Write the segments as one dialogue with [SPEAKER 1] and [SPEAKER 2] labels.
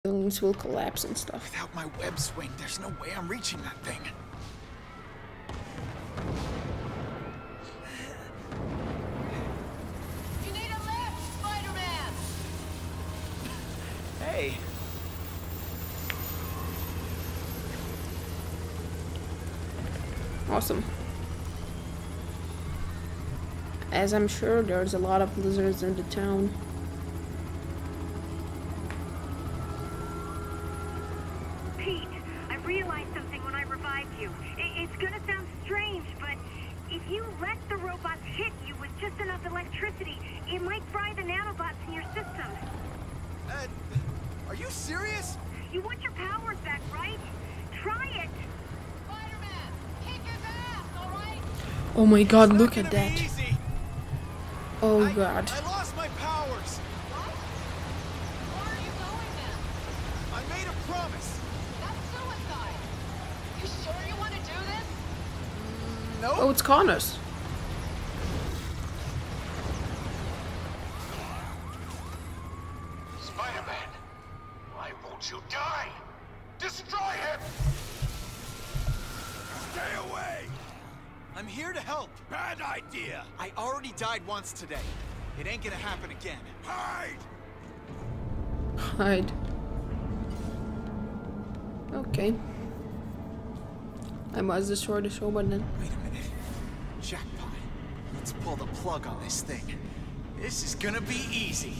[SPEAKER 1] buildings will collapse and stuff.
[SPEAKER 2] Without my web swing, there's no way I'm reaching that thing.
[SPEAKER 3] You need a lift, Spider-Man!
[SPEAKER 2] Hey.
[SPEAKER 1] Awesome. As I'm sure there's a lot of lizards in the town.
[SPEAKER 4] Pete, I realized something when I revived you. It's gonna sound strange, but if you let the robots hit you with just enough electricity, it might fry the nanobots in your system.
[SPEAKER 2] Are you serious?
[SPEAKER 4] You want your powers back, right? Try it!
[SPEAKER 3] Spider-Man, kick his ass, alright?
[SPEAKER 1] Oh my god,
[SPEAKER 2] It's
[SPEAKER 1] look
[SPEAKER 2] not
[SPEAKER 1] at
[SPEAKER 2] gonna be
[SPEAKER 1] that.
[SPEAKER 2] easy.
[SPEAKER 1] Oh god.
[SPEAKER 2] I lost my powers.
[SPEAKER 3] What? Where are you going then?
[SPEAKER 2] I made a promise.
[SPEAKER 3] That's suicide. You sure you want to do this?
[SPEAKER 2] No.
[SPEAKER 1] Oh, it's Connors.
[SPEAKER 5] Spider-Man, why won't you die? Destroy him!
[SPEAKER 2] Stay away! I'm here to help.
[SPEAKER 5] Bad idea!
[SPEAKER 2] I already died once today. It ain't gonna happen again.
[SPEAKER 5] Hide!
[SPEAKER 1] Hide. Okay. I must destroy the show button then.
[SPEAKER 2] Wait a minute. Jackpot. Let's pull the plug on this thing. This is gonna be easy.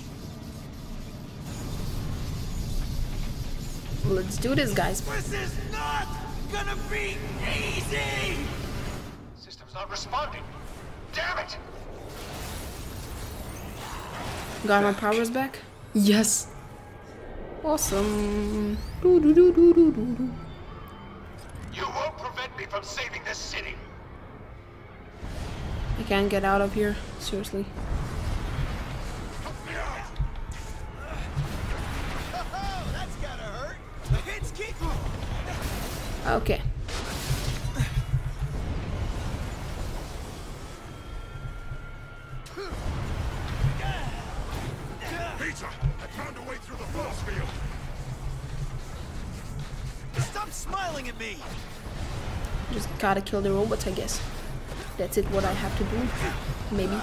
[SPEAKER 1] Let's do this, guys.
[SPEAKER 5] This is not gonna be easy! System's not responding. Damn it!
[SPEAKER 1] Got my powers back? Yes. Awesome. Doo -doo -doo -doo -doo -doo -doo.
[SPEAKER 5] You won't prevent me from saving this city!
[SPEAKER 1] I can't get out of here. Seriously.
[SPEAKER 2] Oh, that's gotta hurt. The hits keep.
[SPEAKER 1] Okay.
[SPEAKER 5] Peter, I found a way through the force field!
[SPEAKER 2] Stop smiling at me.
[SPEAKER 1] Just gotta kill the robots, I guess. That's it, what I have to do. Maybe.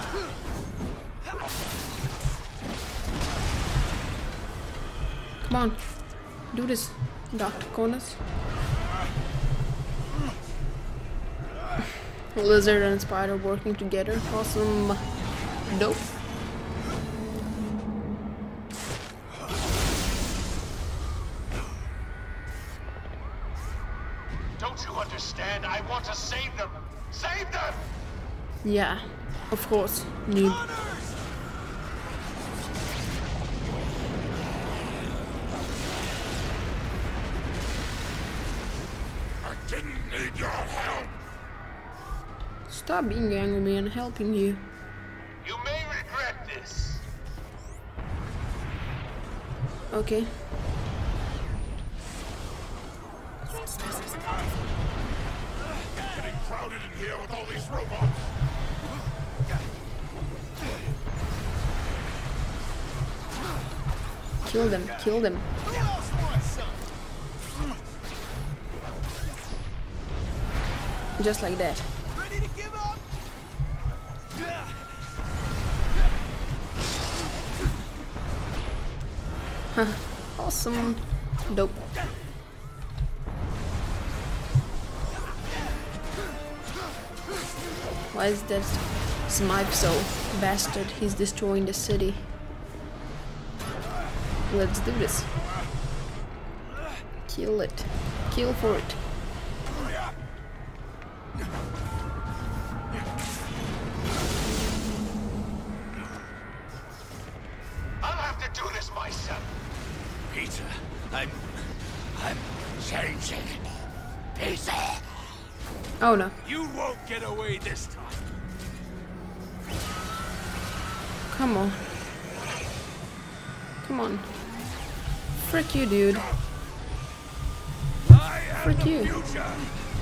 [SPEAKER 1] Come on. Do this, Dr. Connors. Lizard and Spider working together. Awesome. Dope.
[SPEAKER 5] Don't you understand? I want to save them! Save them!
[SPEAKER 1] Yeah, of course. Need.
[SPEAKER 2] Connors!
[SPEAKER 5] I didn't need your help!
[SPEAKER 1] Stop being angry with me and helping you.
[SPEAKER 5] You may regret this!
[SPEAKER 1] Okay.
[SPEAKER 5] Getting crowded in here with all these robots!
[SPEAKER 1] Kill them. Kill them.
[SPEAKER 2] Who else wants some?
[SPEAKER 1] Just like that.
[SPEAKER 2] Ready to give up?
[SPEAKER 1] Awesome. Dope. Why is that Smythe so bastard? He's destroying the city. Let's do this. Kill it. Kill for it.
[SPEAKER 5] I'll have to do this myself! Peter, I'm changing. Peter!
[SPEAKER 1] Oh no.
[SPEAKER 5] You won't get away this time!
[SPEAKER 1] Come on. Come on. Frick you, dude.
[SPEAKER 5] I am
[SPEAKER 1] Frick
[SPEAKER 5] the
[SPEAKER 1] you.
[SPEAKER 5] future!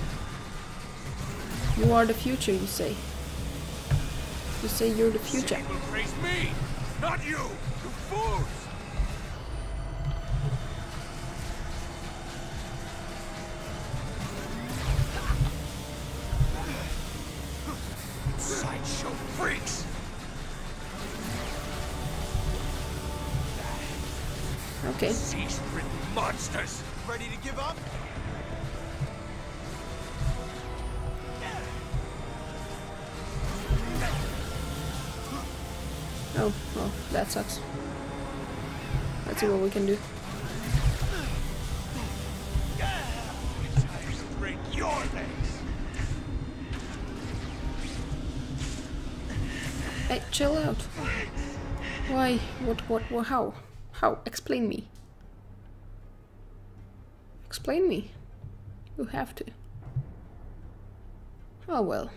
[SPEAKER 1] You are the future, you say. You say you're the future.
[SPEAKER 5] City will praise me, not you! You fools!
[SPEAKER 1] Okay.
[SPEAKER 5] Disease-ridden monsters.
[SPEAKER 2] Ready to give up?
[SPEAKER 1] Oh, well, that sucks. Let's see what we can do.
[SPEAKER 5] It's time to break your legs.
[SPEAKER 1] Hey, chill out. Why? What, how? How? Explain me. Explain me. You have to. Oh well.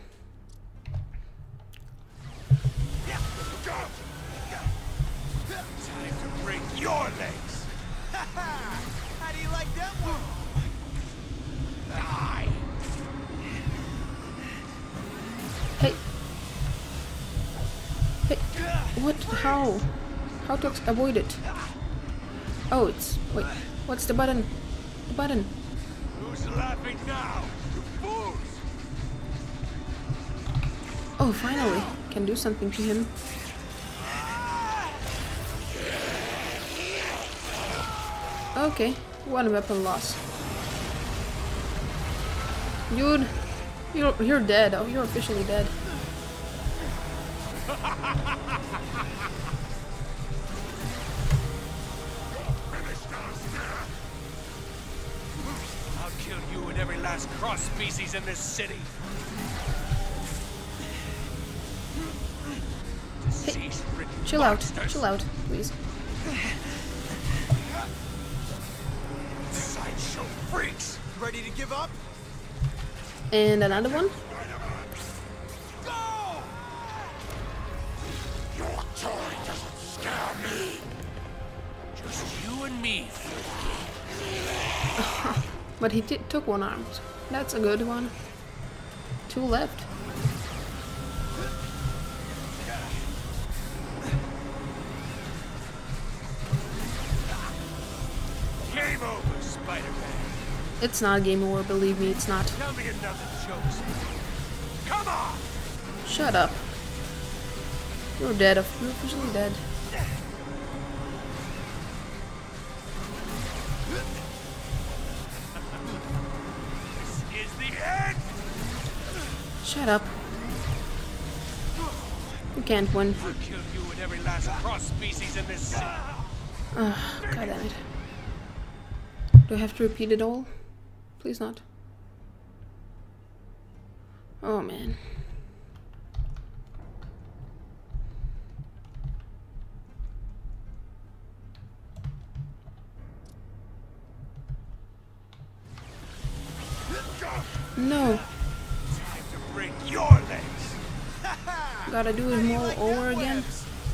[SPEAKER 5] Time to break your legs.
[SPEAKER 2] How do you like that one?
[SPEAKER 5] Die.
[SPEAKER 1] Hey. Hey. What? How? How to avoid it? Oh, it's... Wait. What's the button? The button.
[SPEAKER 5] Who's laughing now? You fools!
[SPEAKER 1] Oh, finally. Can do something to him. Okay. One weapon loss. Dude. You're dead. Oh, you're officially dead.
[SPEAKER 5] I'll kill you and every last cross species in this city. Disease-ridden
[SPEAKER 1] Chill out.
[SPEAKER 5] monsters.
[SPEAKER 1] Chill out, please.
[SPEAKER 5] Sideshow freaks.
[SPEAKER 2] Ready to give up?
[SPEAKER 1] And another one.
[SPEAKER 2] Go!
[SPEAKER 5] Your toy doesn't scare me. Just you and me.
[SPEAKER 1] But he took one arm. That's a good one. 2 left.
[SPEAKER 5] Game over, Spider-Man.
[SPEAKER 1] It's not game over, believe me, it's not.
[SPEAKER 5] Tell me another joke. Come on!
[SPEAKER 1] Shut up. You're dead. You're officially dead.
[SPEAKER 5] This is the end!
[SPEAKER 1] Shut up. You can't win.
[SPEAKER 5] I'll kill you and every last cross species in this city.
[SPEAKER 1] God damn it. Do I have to repeat it all? Please not. Oh man. No.
[SPEAKER 5] Time to break your legs.
[SPEAKER 1] Gotta do it all over again.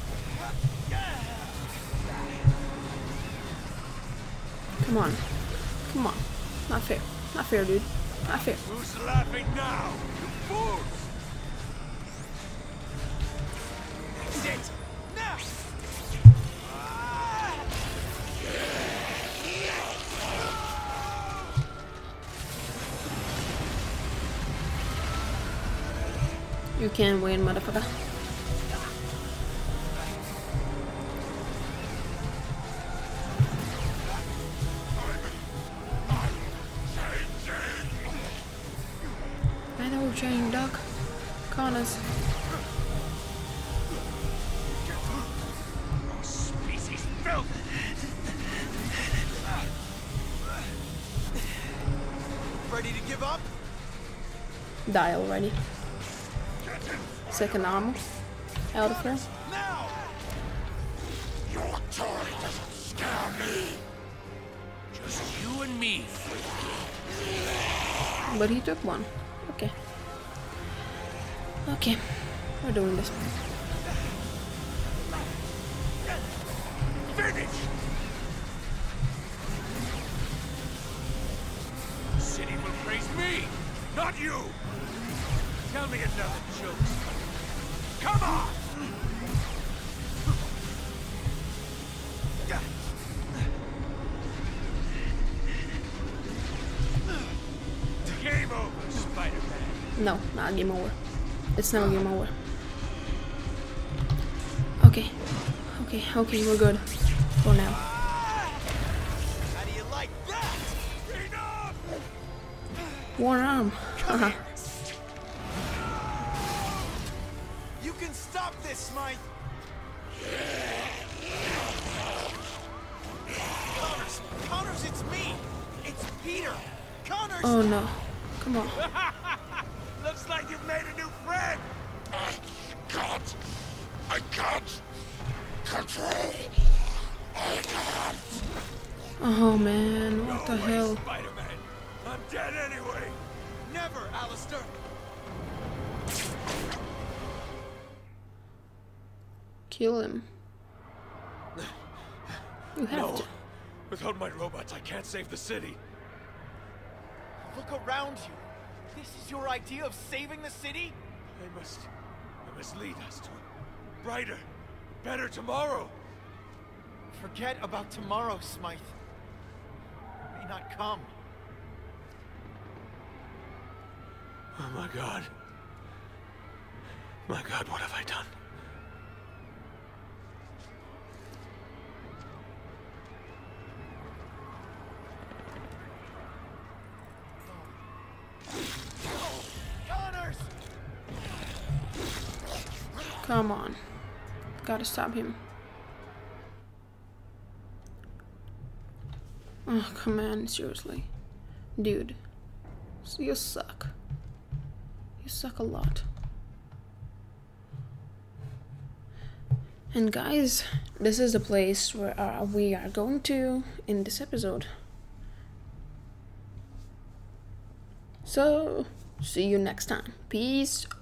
[SPEAKER 1] Come on. Come on. Not fair. Not fair, dude. Not fair.
[SPEAKER 5] Who's laughing now? You fools!
[SPEAKER 2] That's it! Now!
[SPEAKER 1] You can't win, motherfucker. I know we're changing, Doc. Connors.
[SPEAKER 5] Species filth!
[SPEAKER 2] Ready to give up?
[SPEAKER 1] Die already. Second armor. Out of her.
[SPEAKER 2] Now!
[SPEAKER 5] Your toy doesn't scare me. Just you and me.
[SPEAKER 1] But he took one. Okay. Okay. We're doing this.
[SPEAKER 5] Finish! The city will praise me, not you! Tell me another joke. Come on! Game over, Spider-Man.
[SPEAKER 1] No, not game over. It's never game over. Okay. Okay, we're good. For now. One arm.
[SPEAKER 2] Come here. You can stop this, Smythe. Connors, it's me. It's Peter. Connors.
[SPEAKER 1] Oh no. Come on.
[SPEAKER 5] Looks like you've made a new friend. I can't control. I can't.
[SPEAKER 1] Oh man, what the hell?
[SPEAKER 5] Spider-Man. I'm dead anyway.
[SPEAKER 2] Never, Alistair.
[SPEAKER 1] Kill him. You have
[SPEAKER 5] No.
[SPEAKER 1] to.
[SPEAKER 5] Without my robots, I can't save the city.
[SPEAKER 2] Look around you. This is your idea of saving the city?
[SPEAKER 5] They must lead us to a brighter, better tomorrow.
[SPEAKER 2] Forget about tomorrow, Smythe. It may not come.
[SPEAKER 5] Oh my God. My God, what have I done?
[SPEAKER 2] Connors!
[SPEAKER 1] Come on. Gotta stop him. Oh, come on, seriously. Dude. You suck. You suck a lot. And guys, this is the place where we are going to end this episode. So, see you next time. Peace